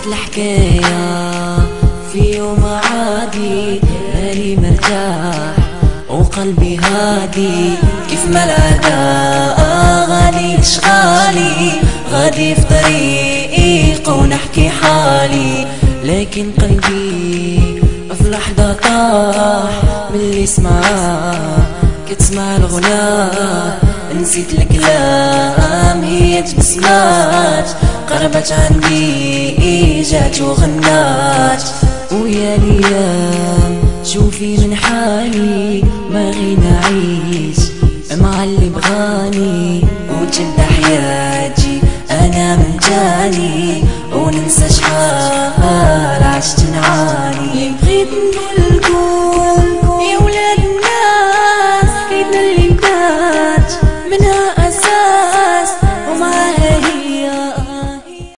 خلصت الحكاية في يوم عادي، بالي مرتاح وقلبي هادي، كيف ما العادة غادي لشغالي، غادي في طريق ونحكي حالي. لكن قلبي في لحظة طاح ملي كتسمع الغناء، نسيت الكلام هي تبسمات، قربت عندي جات وغنات. ويا ليام شوفي من حالي، باغي نعيش مع اللي بغاني، وتبدا حياتي انا من تاني، وننسى شحال